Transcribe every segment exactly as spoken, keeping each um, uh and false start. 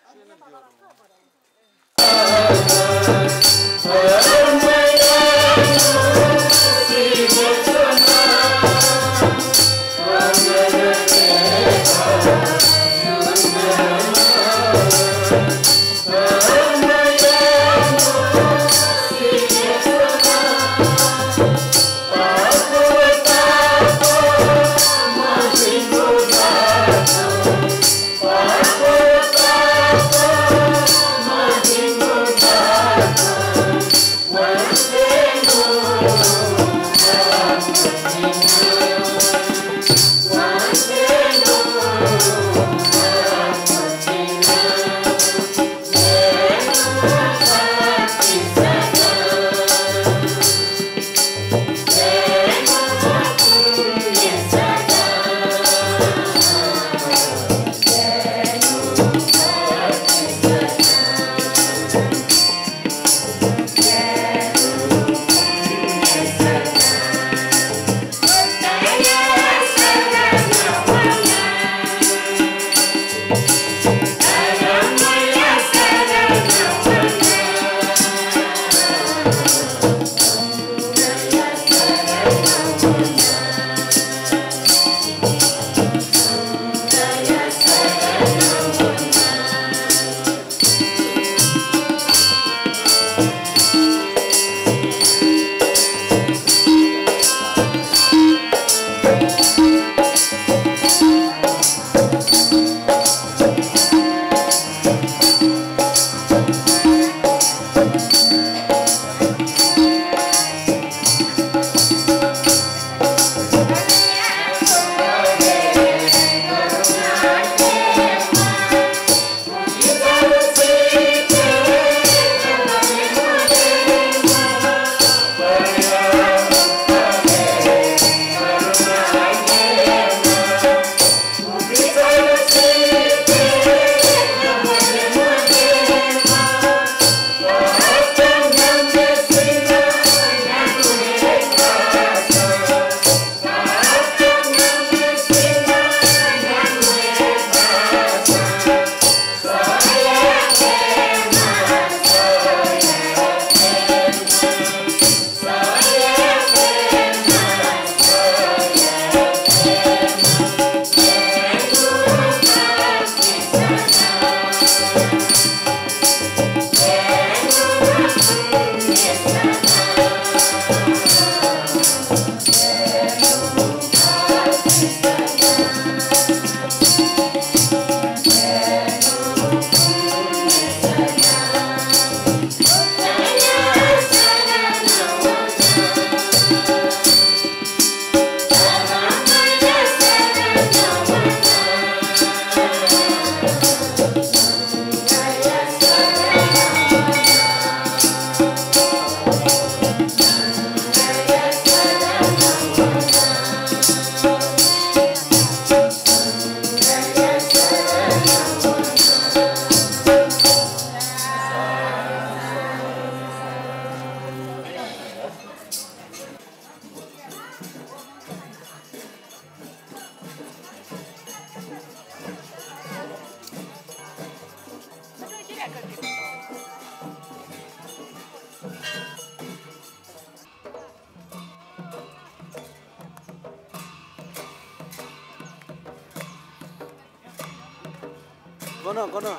Gun gun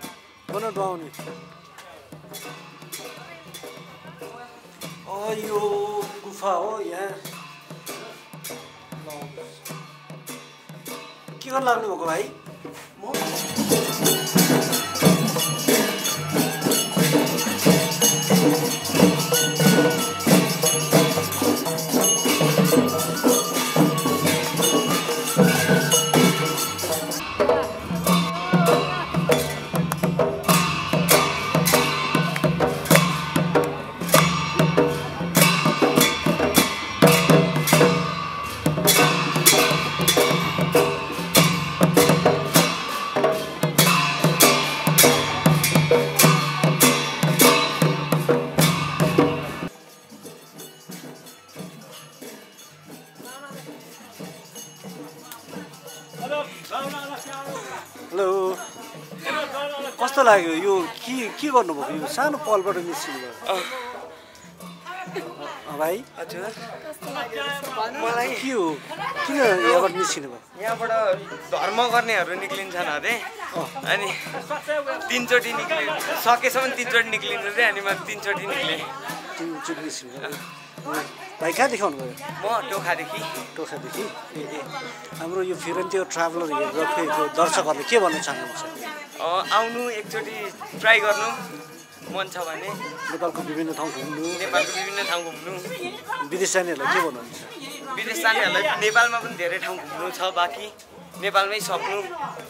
gun डुवाउने यो गुफा हो यहाँ के गर्न लाग्नु भएको भाइ कस्तो लाग्यो यो के के गर्नुभएको यो सानो पलबाट निस्किनु भयो भाइ हजुर मलाई के हो किन यहाँबाट निस्किनु भयो यहाँबाट धर्म गर्नेहरू निक्लिन्छन् अरे अनि तिनचोटि निक्ले सकेसम्म तिनचोटि निक्लिनु रे अनि म तिनचोटि निक्लेँ तिनचोटि निस्किनु भाइ कहाँ देखाउनु भयो म टोखादेखि टोखादेखि ए ए हाम्रो यो फिरन्ती ट्राभलर हेरेको दर्शकहरूले के भन्न चाहनुहुन्छ आउनु एकचोटि ट्राई गर्नु मन छ भने नेपालको विभिन्न ठाउँ घुम्नु नेपालको विभिन्न ठाउँ घुम्नु विदेश जानेहरूलाई के भन्नुहुन्छ विदेश जानेहरूलाई नेपालमा पनि धेरै ठाउँ घुम्नु छ बाँकी नेपालमै सक्नु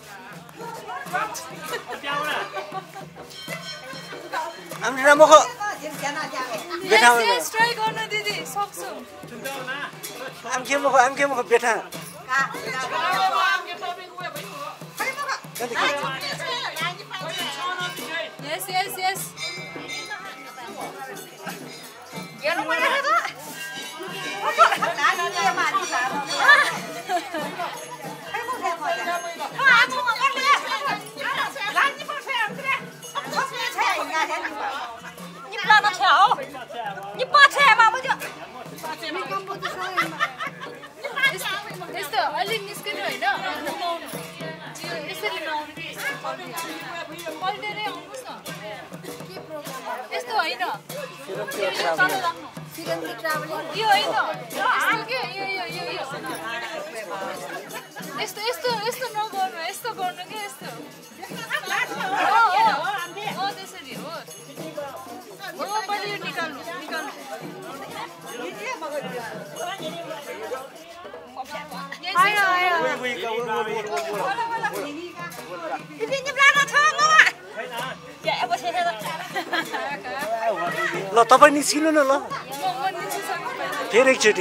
हामी रामको बेठा ट्राई गर्न दिदी सक्छु आम के मको आम के मको बेठा यस यस यस हेर्नु पर्दैन त यस्तो अलिक निस्किनु होइन यसरी नआउनु पल्टेरै आउनुहोस् न यस्तो होइन यो होइन यस्तो के यो यो यो यो यस्तो यस्तो यस्तो नगर्नु यस्तो गर्नु के यस्तो अँ त्यसरी हो हो पहिले यो निकाल्नु निकाल्नु ल तपाईँ निस्किनु न ल फेरि एकचोटि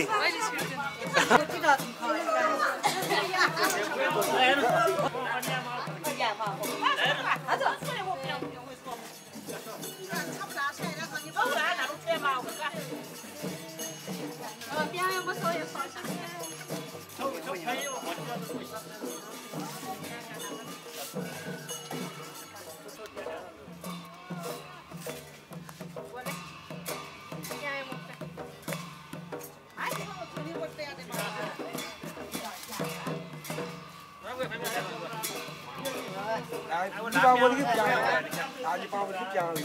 दीपावली की क्या आज दीपावली की क्या हुई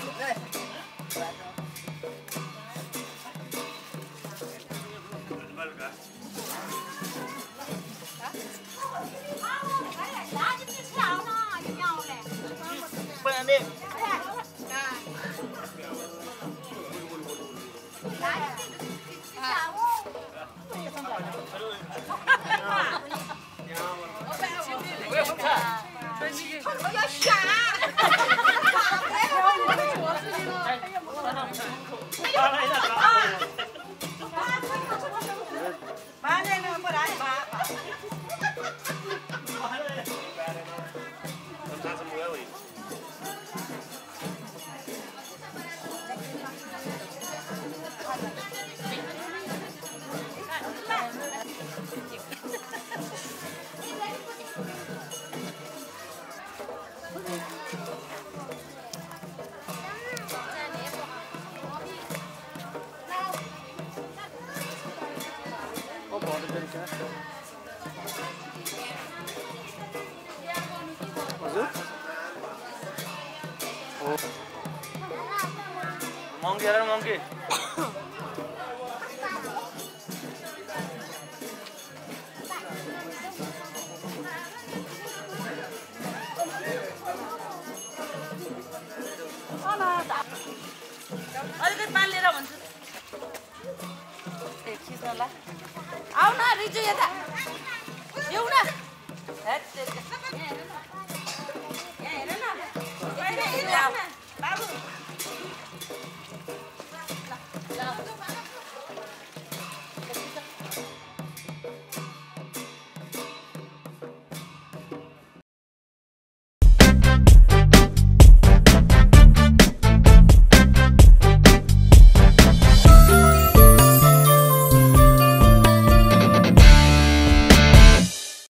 Monkey, ada monkey. अलिकति पानी लिएर भन्छु ए खिच्न ल आउ न रिजु यता ल्याउ न